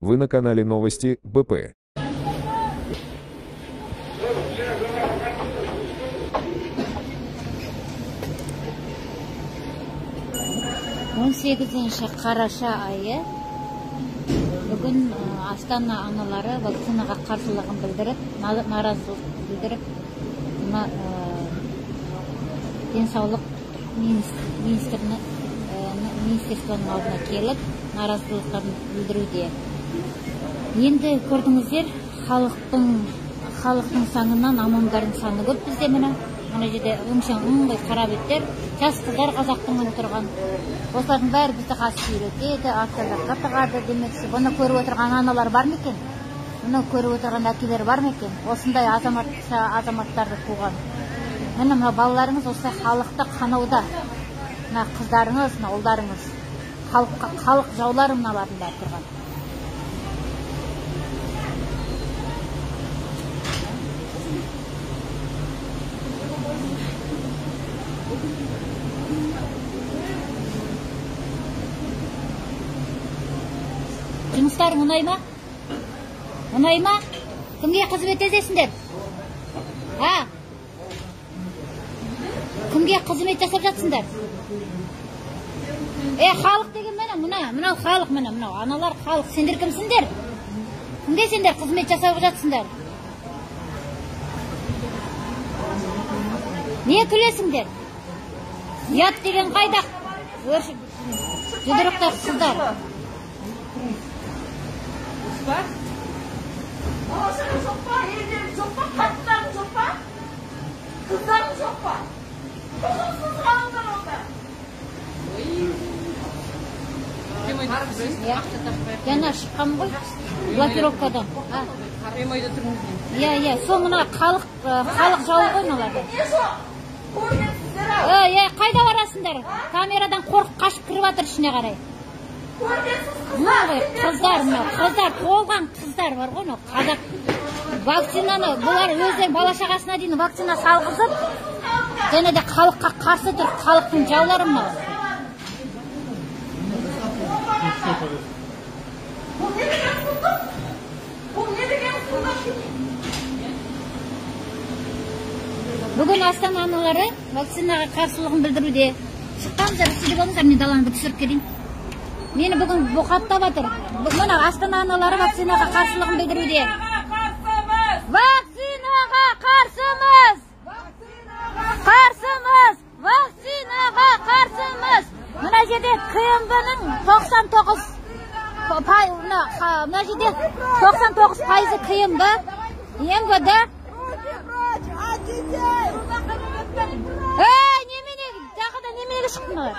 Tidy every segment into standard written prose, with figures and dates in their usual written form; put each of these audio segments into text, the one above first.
Вы на канале Новости БП. Қараша айы. Бүгін Астана аналары вакцинаға қарсылығын білдіріп, наразылық білдіріп, денсаулық министрлігінің алдына келіп, наразылықтарын білдіруде. Енді көрдіңіздер, халықтың саңынан амандардың саны көп бізде мына жерде өңшең ұңғай қарап еттер, жас қыздар қазақтың отырған. Осылардың бәрі бізді қасып үйретеді, автоларға тығады демекші. Бұны көріп отырған аналар бар ма екен? Бұны көріп отырған әкелер бар ма екен? Осындай азаматтарды туған. Мына балаларыңыз осы халықты қанауда. Мына қыздарыңыз, мына ұлдарыңыз. Халық жаулары мыналардың бәрі тұрған. Жұмыстарың ұнай ма? Ұнай ма? Кімге қызмет етесіңдер? Кімге қызмет жасап жатсыңдар? Халық деген мынау халық, мынау аналар халық. Сендер кімсіңдер? Кімге сендер қызмет жасап жатсыңдар? Не күлесіңдер? Ят деген қайда? Жұдырықтар қыздар. Ağzını sokma, ellerini sokma, kalplarını sokma, kızlarını sokma. Kusursuz alınlar orada. Yana шыққам ғой, блокировкадан. Прямойда тұрмыз. Сол мына халық жауы ғой мыналарды. Қайда барасыңдар? Камерадан қорқып қашып кіріп жатыр ішіне қарай. Қыздар, толған қыздар бар ғой, қазақ вакцинаны, бұлар өздері бала-шағасына дейін вакцина салғызып, және де халыққа қарсы тұр, халықтың жаулары мынау. Бүгін Астана аналары вакцинаға қарсылығын білдіруде. Шыққаныздар, үстінде болыңыздар, мен даланы түсіріп келейін. Мені бүгін бұқаттап жатыр. Мына Астана аналары вакцинаға қарсылығын білдіруде. Вакцинаға қарсымыз! Қарсымыз! Вакцинаға қарсымыз! Мына жерде КМВ-ның 99% КМВ, МВД. Неменеге шықтыңдар?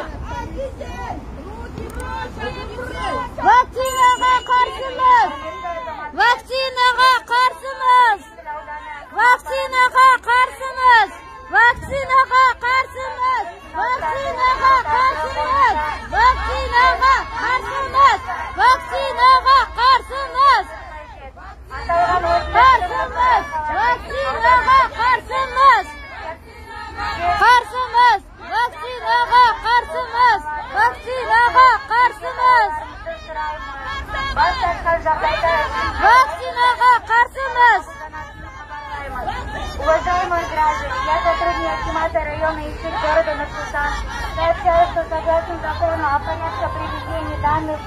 Вакцинаға қарсымыз! Вакцинаға қарсымыз! Вакцинаға қарсымыз! Вакцинаға қарсымыз! Вакцинаға қарсымыз! Вакцинаға қарсымыз! Вакцинаға қарсымыз! Қарсымыз! Вакцинаға қарсымыз! Қарсымыз! Вакцинаға қарсымыз! Вакцинаға қарсымыз! Вакцинаға қарсымыз! Уважаемые граждане, я сотрудник Акимата района ИСИК города Нур-Султан. Сообщаю, что согласно закону о порядке проведения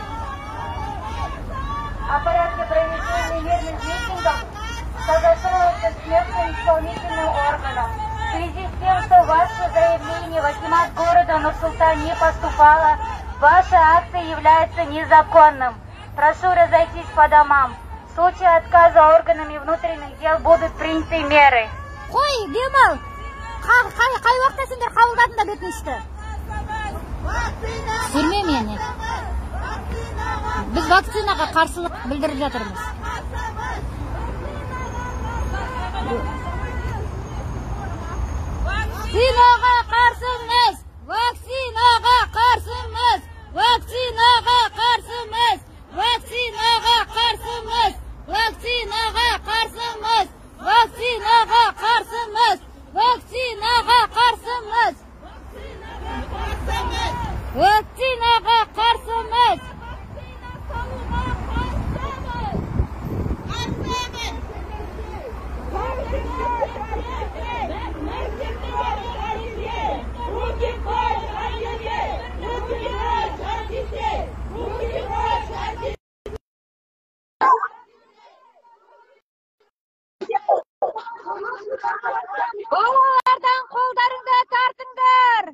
мирных митингов согласовывается с местным исполнительным органом. В связи с тем, что ваше заявление в Акимат города Нур-Султан не поступало, ваша акция является незаконным. Прошу разойтись по домам. В случае отказа органами внутренних дел будут приняты меры. Қой, демал! Қай уақытта сендер қабылдадыңдар өтінішті? Түсірме мені. Біз вакцинаға қарсылық білдіріп жатырмыз. Вакцинаға қарсымыз! Вакцинаға қарсымыз! Вакцинаға қарсымыз! Вакцинаға қарсымыз! Вакцинаға қарсымыз! Вакцинаға қарсымыз! Вакцинаға қарсымыз! Вакцинаға қарсымыз! Балалардан қолдарыңды тартыңдар.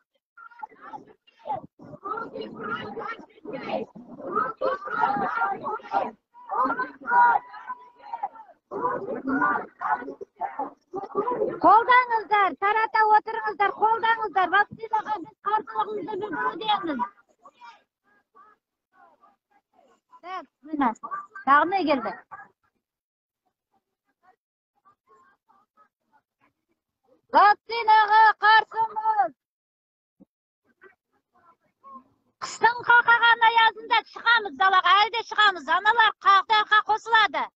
Қолдаңыздар, тарата отырыңыздар, қолдаңыздар. Вакцинаға біз қарсылығымызды білдірудеміз. Так, мына, тағы не келді? Вакцинаға қарсымыз. Қыстың қақаған аязында шығамыз далаға, әлде шығамыз. Аналар қақтарға қосылады.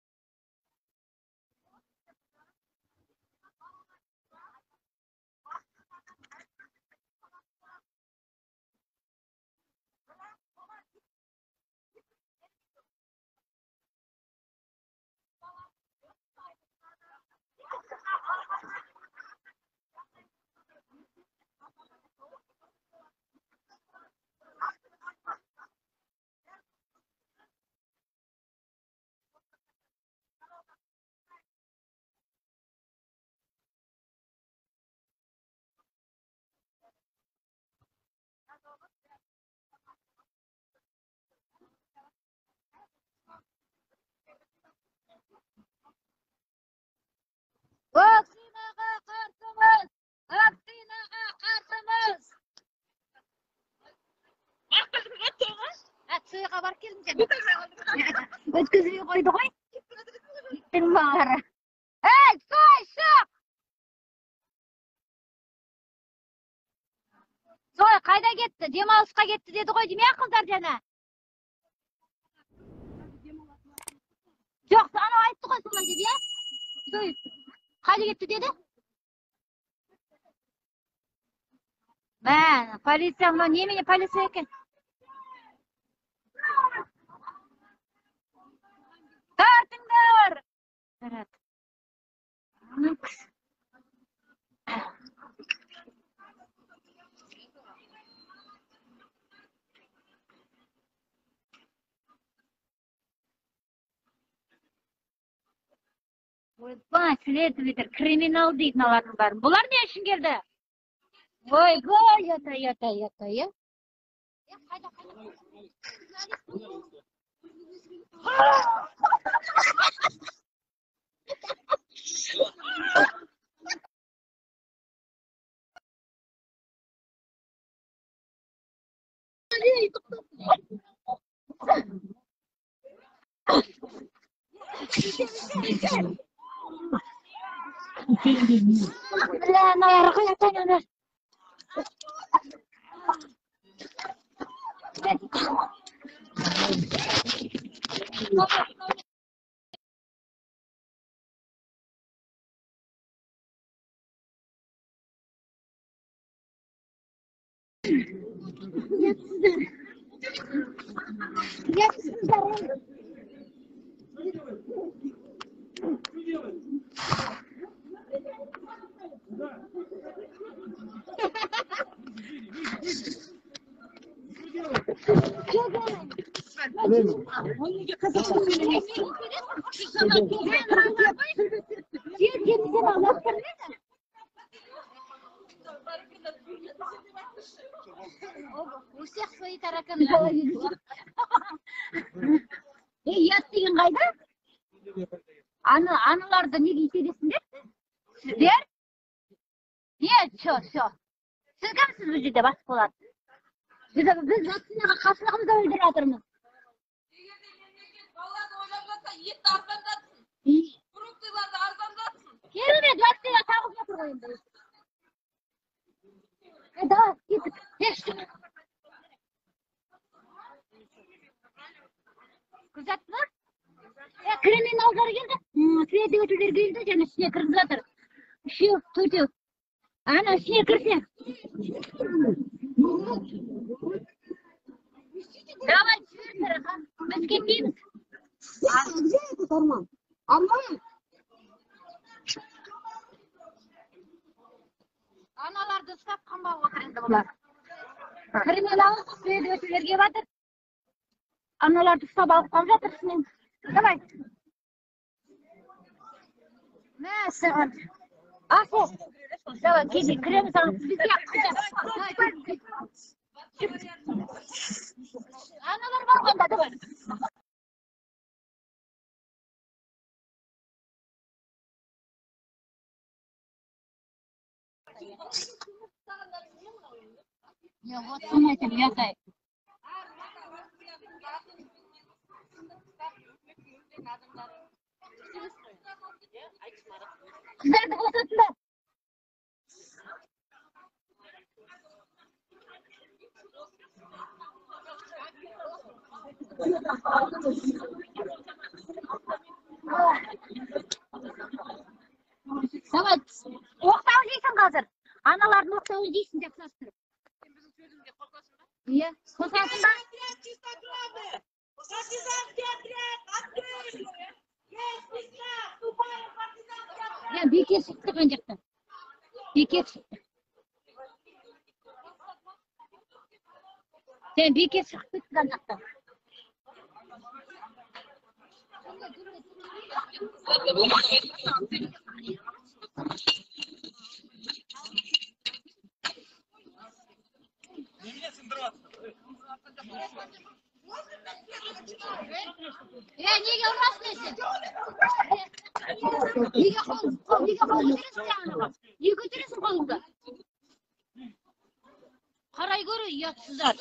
Вакцинаға қарсымыз! Вакцинаға қарсымыз! Сыйға барып келдім сен. Өткізбей қойды ғой. Иттің бары. Ей, сой, шық! Сой, қайда кетті? Демалысқа кетті деді ғой, демей ақылдар жана. Жоқ, анау айтты ғой солай деді, я? Сой, қайда кетті деді? Мән, полиция, мынау немене полиция екен? Тартыңдар! Ойбай, следователь, криминал дейтін алардың бәрін. Бұлар не үшін келді? Ойбай, ята, я. Бля, наверх, я понял. У всех свои тараканы в голове. Ят деген қайда? Аналарды неге итересіңдер? Сіздер? Все. Сіз кімсіз бұл жерде басып болады? Біз вакцинаға қарсылығымызды білдіріп жатырмыз. Балаларды ойлап жатса, етті арзандатсын. Фруктыларды арзандатсын. Керемет, вакцина тағып жатыр ғой енді. Давай, кеттік. Күзәттіңіз? Криминалдар келді. Следовательдер келді, және ішіне кіріп жатыр. Үшеу, төртеу. Ана ішіне кірсе. Давай, жіберіңдер, біз кетпейміз. Где этот Арман? Арман? Аналарды ұстап қамбауға отыр енді бұлар. Криминал следовательдер келіп жатыр. Аналарды ұстап алып қалып жатыр ішінен. Давай. Саған. Асыл. Давай, кеде, кіреміз алып. Бізге аналар барғанда, давай. Я вот сама этим ятай. Kızlardı boşalttılar. Давай, оқтау жейсің қазір. Аналардың оқтауы жейсің деп састырып. Иә, қосасың ба? Ya beke çıktı kancakta. Beke çıktı. Sen beke çıktı kancakta. Nega urasmaysan? Nega ko'tarasan qo'lingda? Qaray ko'r, uyatsizlar.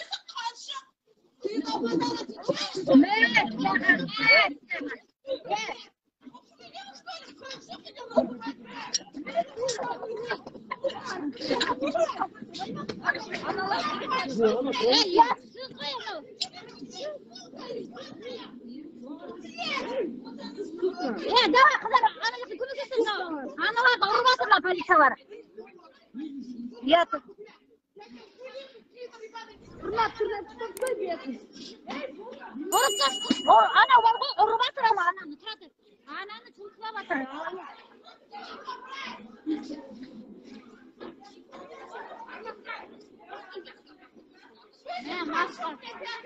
Давай kızlar, ananızı kömeklesin. Analar da urmasınlar politsiyalar. Yatın. Tırnak tutup koy bir yatın. Vurup taştı. Ana var koy, urmasın ama ananı. Tırnak. Ananı çocukla batır. Maskar.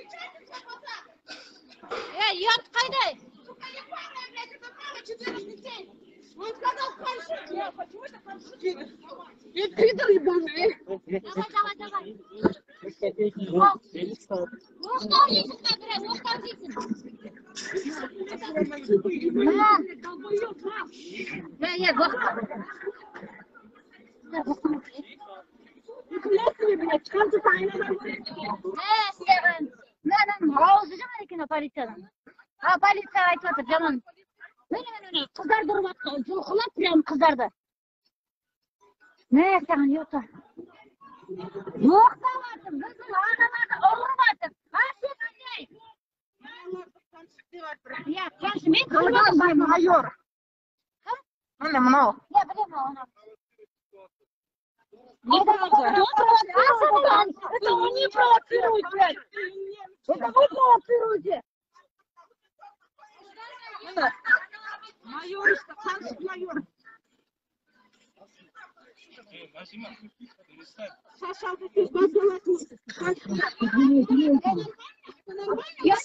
Yat kayday. Пидор ебаный. Давай. Оқтау дейсің бе, біраз, оқтау дейсің. Полиция айтып жатыр, жаман. Міне, қыздарды ұрып атқан, жұлқылап прям қыздарды. Саған йота. Оқтап атым, біздің аналарды ұрып атым. Сен қандай? Я, қаншы, мен қылбадым майор. Міне, мынау. Я, білем, мынау. Это он не провоцирует, блядь. Это вы провоцируете. Майор, майор. Саша, ты я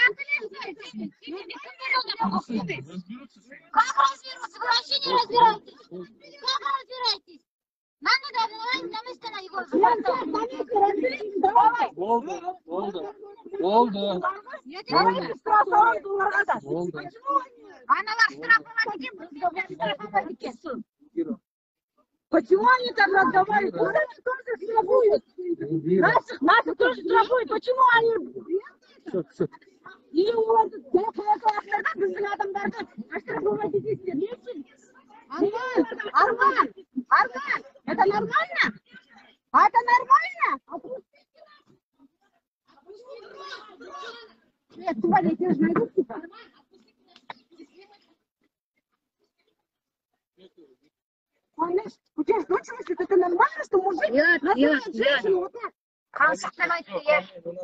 как разберутся? Вы вообще не разбираетесь. Как разбираетесь? Надо на место на его. Oldu. Аналар штрафовать екен, штрафовать екен. Почему они так разговаривают? Куда они тоже штрафуют? Нас тоже штрафуют. Почему они... И вот, біздің адамдарды штрафовать етесіздер. Арман, это нормально? Это нормально? Нет, туда я тебя же найду, типа. У тебя что, если это нормально, что мужик называет женщину вот так? Қансықтан айтты, я.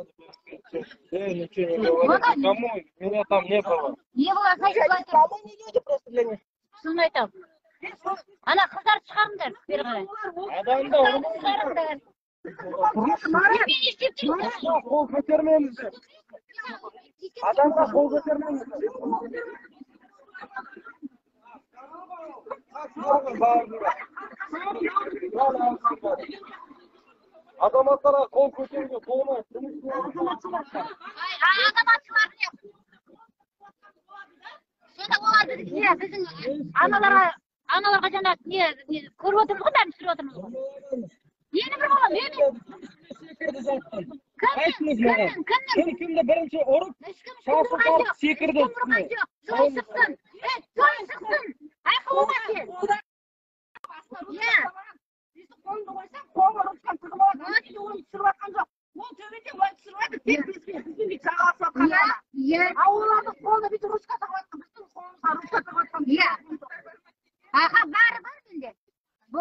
Кому? Меня там не было. Не было, значит, А мы не люди просто для них. Соны айтам. Ана қыздар шығарыңдар, бері қарай. Адамда Шығарыңдар. Қол көтермеңіз. Adamga qo'l ko'tarmaymiz. Azamatlara kol ko'targa bo'lmaydi. Şöyle o adı diye bizim analarga jana niye körüp oturmuş da sürüp oturmuş. Yeni bir oğlum yeni. Seni kimde birinchi urib, şahsı kalıp sekirdi. Soy sıksın. Soy sıksın. Ay kuvvetli. Ya. Ya. Ya. Aha var bende. Bu.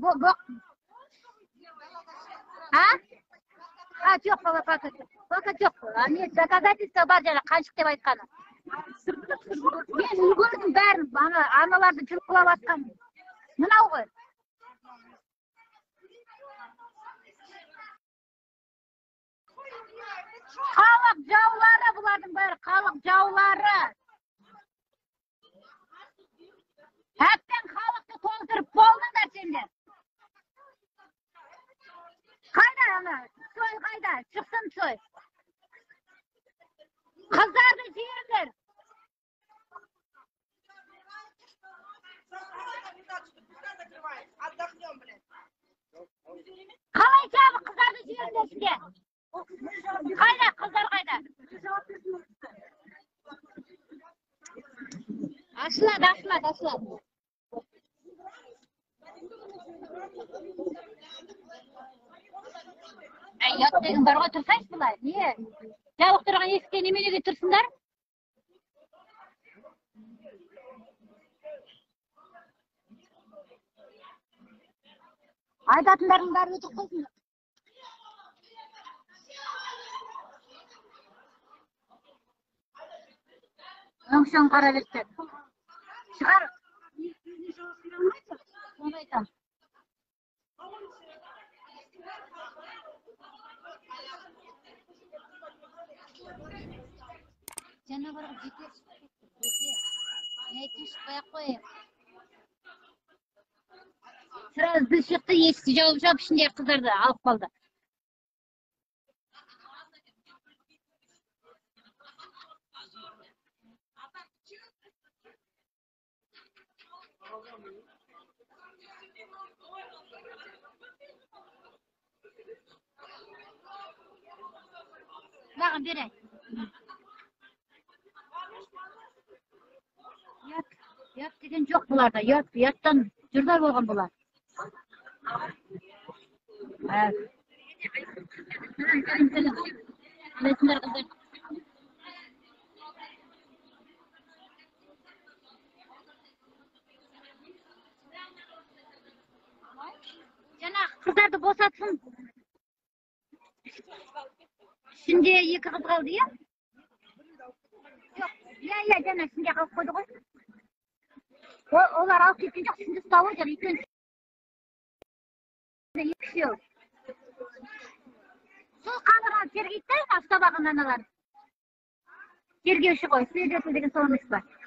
Ha? Ha yok baba paket. Paket yok. Men doказательство бар жана канчык деп айтканы. Мен үлгөрдүм бәрін, аналарды жылкылап аткан. Мынау ғой. Халық жаулары бұлардың бәрі, халық жаулары. Әттен халықты толтырып болдыңдар сендер. Қайда ана? Soy қайда? Шықсын soy. Қыздарды жиіңдер. Қалай жабы қыздарды жиіңдер сізге? Қайда? Қыздар қайда? Ашылады. Ят деген бар ғой, тұрсайсыз бұлай. Не? Жабық тұрған есікте неменеге тұрсыңдар? Айдатындардың бәрі өтіп қойсын. Өңшен қара беттер. Шығар. Оны айтам. Жана бар жеке шықпай қойып. Сразу біз шықты, есікті жауып ішіндегі қыздарды алып қалды. Бағын бере. Ят деген жоқ бұларда. Яттан жүрдар болған бұлар. Білесіңдер қыздар. Жаңағы қыздарды босатсын. Ішінде екі қыз қалды, я? Я, жаңа ішінде қалып қойды ғой. Олар алып кеткен жоқ, ішінде ұстап отыр, екен. Екшеу. Сол қабырғаны тергейді, ұстап алған аналар. Тергеуші ғой, свидетель деген сол емес бар.